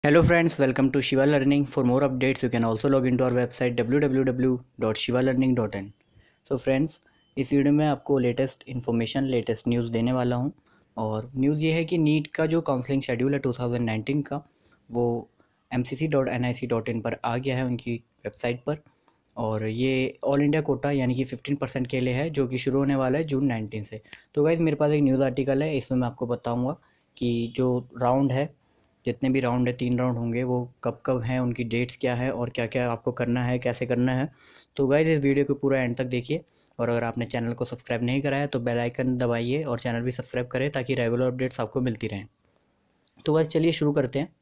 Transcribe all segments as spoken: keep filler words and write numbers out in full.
Hello friends, welcome to Shiva Learning. For more updates, you can also log into our website w w w dot shiva learning dot in. So friends, इस video में आपको latest information latest news देने वाला हूं और news ये है कि नीट का जो काउंसलिंग शेड्यूल है टू थाउजेंड नाइनटीन का वो M C C dot N I C dot in पर आ गया है उनकी वेबसाइट पर। और ये ऑल इंडिया कोटा यानी कि फिफ्टीन परसेंट के लिए है जो कि शुरू होने वाला है जून नाइनटीन से। तो गाइज़ मेरे पास एक न्यूज़ आर्टिकल है, इसमें मैं आपको बताऊँगा कि जो राउंड है, जितने भी राउंड है, तीन राउंड होंगे, वो कब कब हैं, उनकी डेट्स क्या है और क्या क्या आपको करना है, कैसे करना है। तो गाइस इस वीडियो को पूरा एंड तक देखिए और अगर आपने चैनल को सब्सक्राइब नहीं कराया तो बेल आइकन दबाइए और चैनल भी सब्सक्राइब करें ताकि रेगुलर अपडेट्स आपको मिलती रहें। तो गाइस चलिए शुरू करते हैं।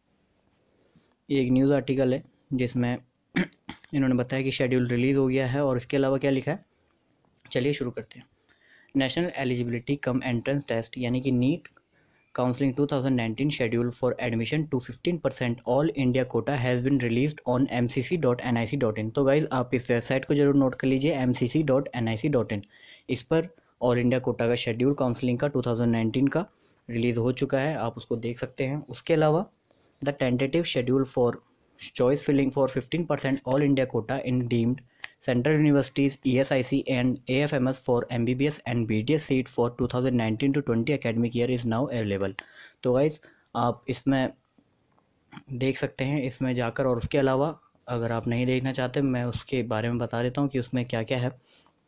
ये एक न्यूज़ आर्टिकल है जिसमें इन्होंने बताया कि शेड्यूल रिलीज़ हो गया है और इसके अलावा क्या लिखा है, चलिए शुरू करते हैं। National eligibility cum entrance test यानी कि NEET Counseling two thousand nineteen schedule for admission to fifteen percent all India quota has been released on m c c dot n i c dot in। तो guys आप इस website को जरूर note कर लीजिए m c c dot n i c dot in। इस पर all India quota का शेड्यूल काउंसलिंग का टू थाउजेंड नाइनटीन का रिलीज़ हो चुका है, आप उसको देख सकते हैं। उसके अलावा the tentative schedule for choice filling for fifteen percent all India quota in deemed central universities, E S I C and A F M S for M B B S and B D S seat for two thousand nineteen to twenty academic year is now available। तो guys आप इसमें देख सकते हैं इसमें जाकर, और उसके अलावा अगर आप नहीं देखना चाहते मैं उसके बारे में बता देता हूँ कि उसमें क्या क्या है।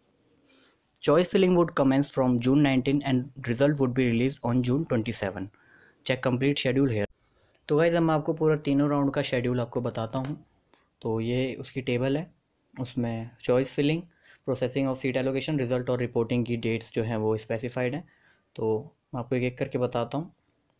Choice filling would commence from June nineteen and result would be released on June twenty seven. Check complete schedule here। तो गाइज़ मैं आपको पूरा तीनों राउंड का शेड्यूल आपको बताता हूँ। तो ये उसकी टेबल है, उसमें choice filling, processing of seat allocation, result और रिपोर्टिंग की डेट्स जो हैं वो स्पेसिफाइड हैं। तो मैं आपको एक एक करके बताता हूँ।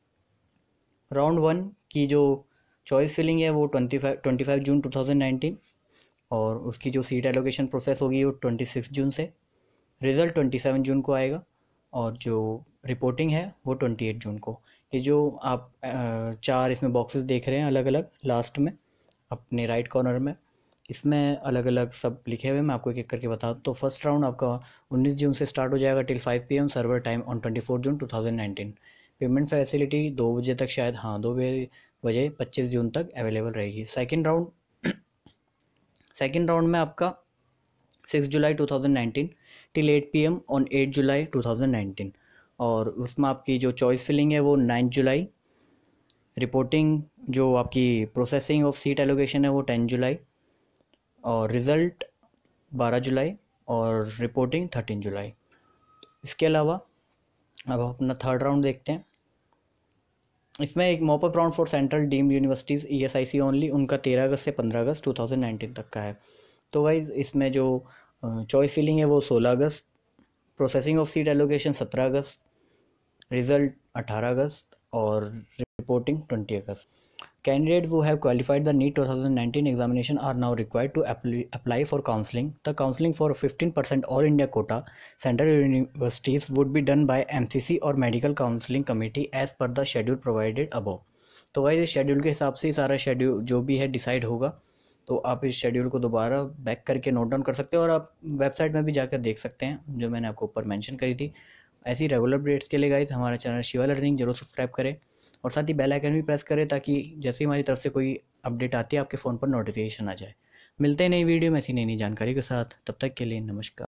राउंड वन की जो चॉइस फिलिंग है वो twenty five twenty five June two thousand nineteen और उसकी जो सीट एलोकेशन प्रोसेस होगी वो ट्वेंटी सिक्स जून से, रिज़ल्ट ट्वेंटी सेवन जून को आएगा और जो रिपोर्टिंग है वो ट्वेंटी एट जून को। ये जो आप चार इसमें बॉक्सेस देख रहे हैं अलग अलग लास्ट में अपने राइट कॉर्नर में, इसमें अलग अलग सब लिखे हुए, मैं आपको एक एक करके बता दूँ। तो फर्स्ट राउंड आपका उन्नीस जून से स्टार्ट हो जाएगा till five P M server time on twenty four June two thousand nineteen. Payment facility दो बजे तक, शायद हाँ दो बजे पच्चीस जून तक अवेलेबल रहेगी। सेकेंड राउंड सेकेंड राउंड में आपका six July two thousand nineteen till eight P M on eight July two thousand nineteen और उसमें आपकी जो चॉइस फिलिंग है वो नाइन जुलाई, रिपोर्टिंग जो आपकी प्रोसेसिंग ऑफ सीट एलोकेशन है वो टेन जुलाई और रिज़ल्ट बारह जुलाई और रिपोर्टिंग थर्टीन जुलाई। इसके अलावा अब अपना थर्ड राउंड देखते हैं। इसमें एक mop up round for central deemed universities E S I C only, उनका तेरह अगस्त से पंद्रह अगस्त टू थाउजेंड नाइनटीन तक का है। तो वाइज इसमें जो चॉइस फिलिंग है वो सोलह अगस्त, प्रोसेसिंग ऑफ सीट एलोकेशन सत्रह अगस्त, रिज़ल्ट अठारह अगस्त और रिपोर्टिंग ट्वेंटी अगस्त। Candidates who have qualified the NEET twenty nineteen examination are now required to apply for counseling. The counseling for fifteen percent all India quota central universities would be done by M C C or Medical Counseling Committee as per the schedule provided above। तो भाई इस schedule के हिसाब से सारा schedule जो भी है डिसाइड होगा। तो आप इस शेड्यूल को दोबारा बैक करके नोट डाउन कर सकते हो और आप वेबसाइट में भी जाकर देख सकते हैं जो मैंने आपको ऊपर मेंशन करी थी। ऐसी रेगुलर अपडेट्स के लिए गाइस हमारा चैनल शिवा लर्निंग जरूर सब्सक्राइब करें और साथ ही बेल आइकन भी प्रेस करें ताकि जैसे ही हमारी तरफ से कोई अपडेट आती है आपके फ़ोन पर नोटिफिकेशन आ जाए। मिलते हैं नई वीडियो में ऐसी नई नई जानकारी के साथ, तब तक के लिए नमस्कार।